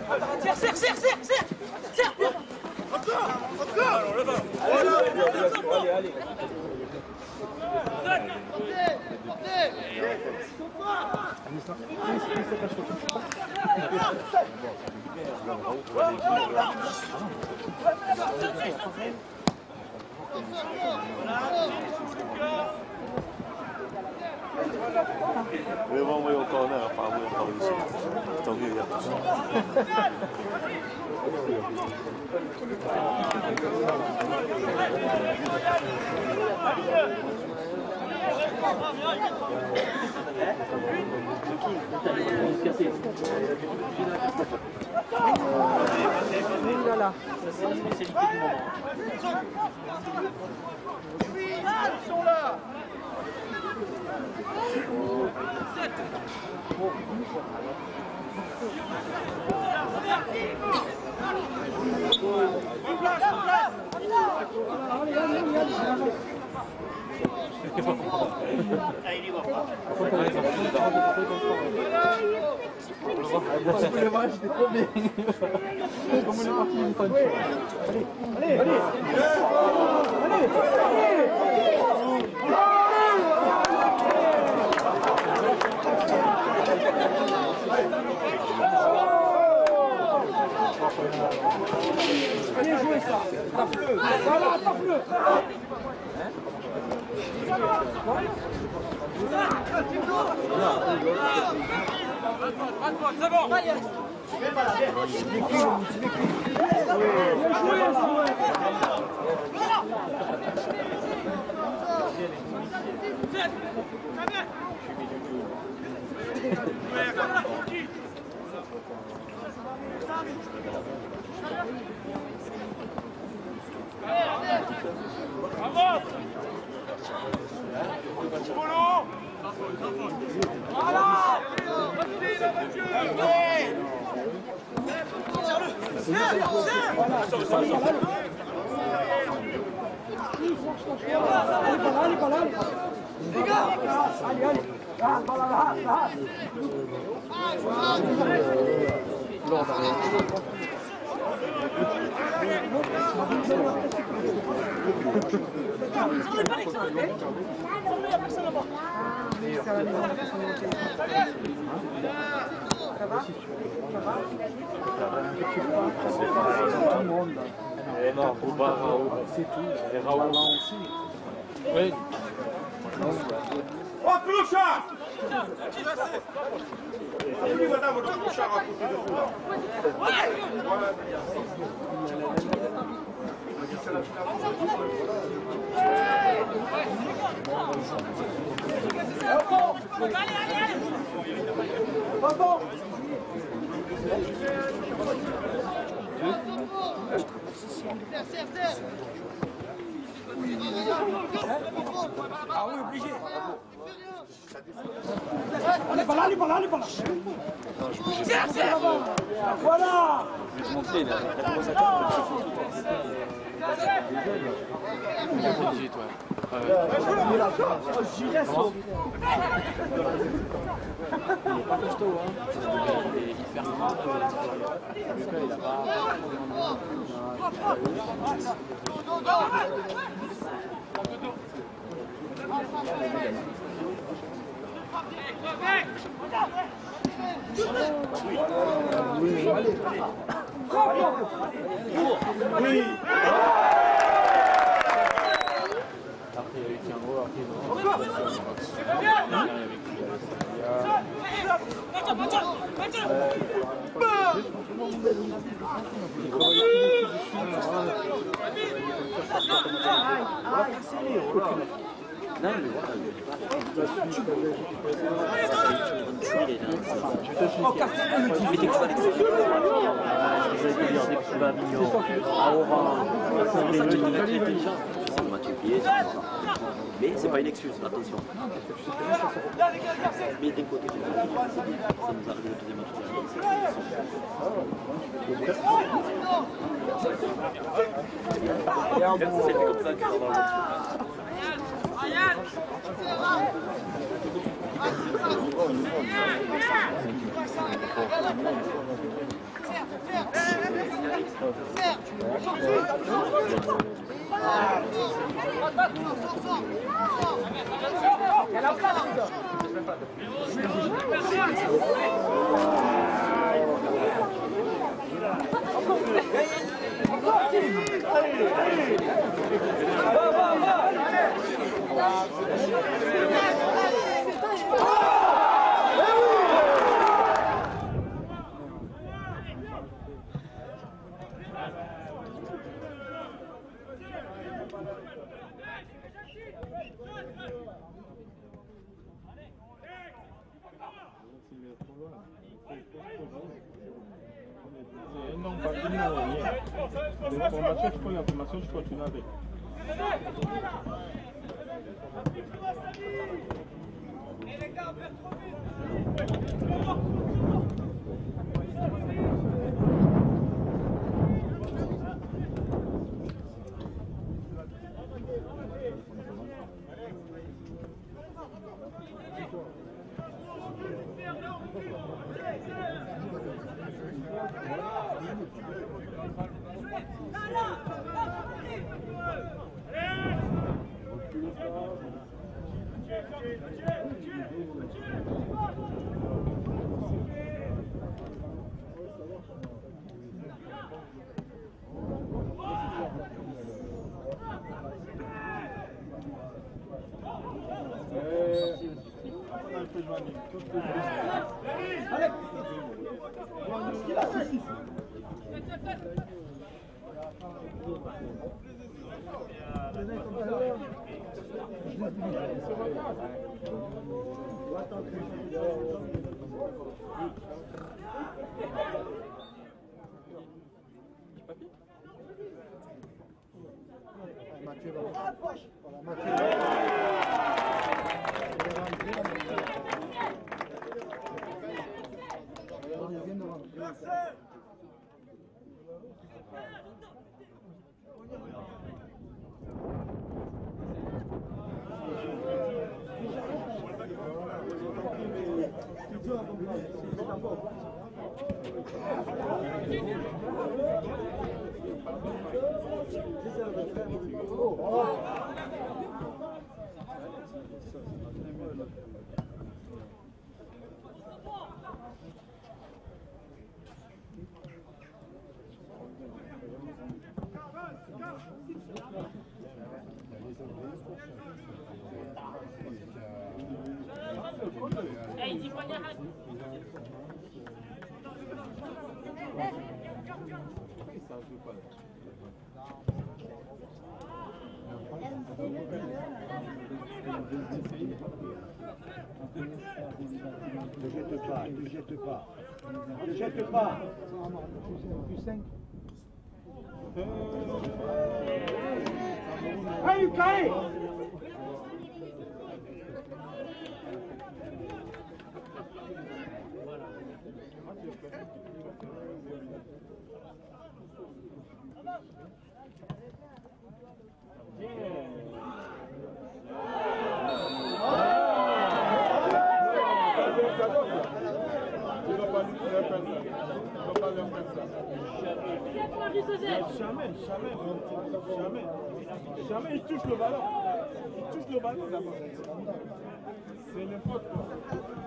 We vamos muy con la fama de Paulo. Tokio ya. Voilà. C'est la spécialité du moment. Ils sont là. Le match était trop bien. Comme on est parti une fois. Allez, allez, allez, jouez ça. Tape-le. Voilà, tape-le. C'est bon. Bravo. Voilà. Allez, pas là. Les gars, allez, allez. Non, c'est tout. Et Raoul aussi. Oui. Oh, clochard! Oui, madame, le clochard à côté de vous là. Ah oui, obligé. Allez, pas là, allez, pas là, allez, pas là. Voilà. Je vais te montrer, il a commencé à il est pas costaud, hein. Il est hyper grand. Lucas, il a pas oui, allez. Oui. Après, il y a eu Tiendro, après, mais c'est pas une excuse, attention. Mais d'un côté, ça nous arrive le deuxième match. C'est comme ça que dans le Non, pas fini, l'information, je prends l'information, je continue avec. Les gars, on perd trop vite. Ne jette pas, ne jette pas. Ne jette pas. Hey, Kai! Jamais il touche le ballon. Il touche le ballon d'abord. C'est n'importe quoi.